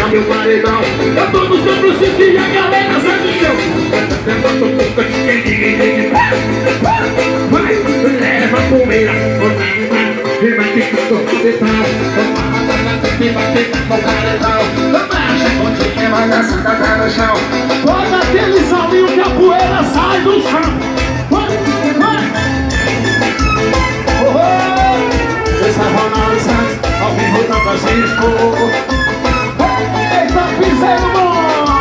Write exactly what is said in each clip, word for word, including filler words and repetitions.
meu paredão. Eu tô no São Francisco e a galera sai do chão. Levanta um pouco de quem vai, leva a poeira. E vai ficando no detal. E vai ficando no paredão. Baixa continha, vai dançando até no chão. Bota aquele salinho que a poeira sai do chão. Vai, vai. Oh, oh. Esse é Ronaldo Santos, ao vivo São Francisco. Eita, piseiro bom.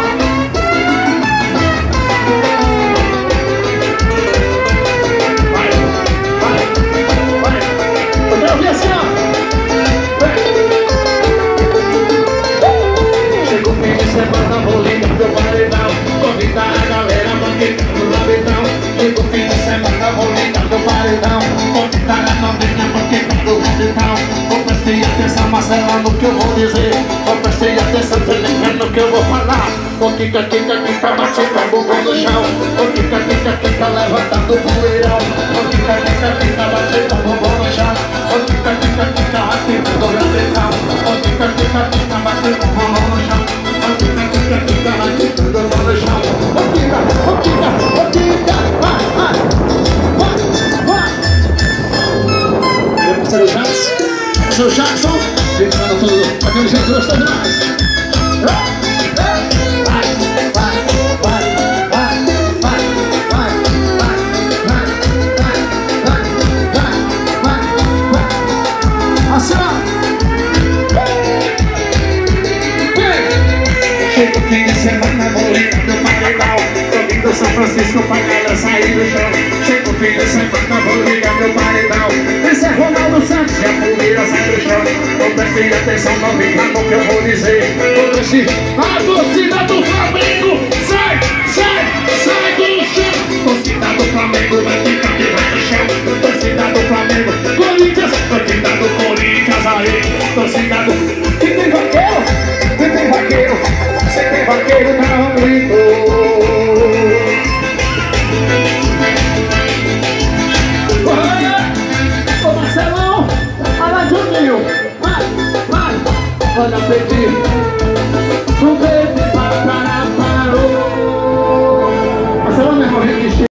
Vai, vai, vai. Eu quero ver assim, ó. Chega o fim de semana, vou ligar meu paredão. Convidar a galera pra ficar no labetão. Chega o fim de semana, vou ligar meu paredão. Convidar a novinha pra ficar no labetão. Vou prestar atenção, Marcela, no que eu vou dizer. Vou prestar atenção, Felipe, no que eu vou falar. Vou quica, quica, quica, batendo a bumbum no chão. Vou quica, quica, quica, levantando o poeirão. Vou quica, quica, quica, batendo a bumbum no chão. Vou quica, quica, quica, ativando o labetão. Vou quica, quica, quica, batendo a bumbum no chão. Vou quica, quica, quica, ativando o bumbum no chão. Vou quica, vou quica, vou quica, vai, vai, vai, vai. Meu parceiro Jackson, parceiro Jackson, ficando tudo daquele jeito gostoso demais. Chega o fim de semana, vou ligar meu paredão. Tô vindo São Francisco pra galera sair do chão. Chega o fim de semana, vou ligar meu paredão. Esse é Ronaldo Santos, e a poeira sai do chão. Vou prestar atenção, não me no que eu vou dizer. Vou prestar a torcida do Flamengo. Sai, sai, sai do chão. Torcida do Flamengo, vai ficar aqui no chão. Torcida do Flamengo, Corinthians. Torcida do Corinthians, aí. Torcida do... Quem tem vaqueiro? Quem tem vaqueiro? Você tem vaqueiro, não gritou. Ô Marcelão, olha Juninho. Vai, vai. Olha Pedrinho.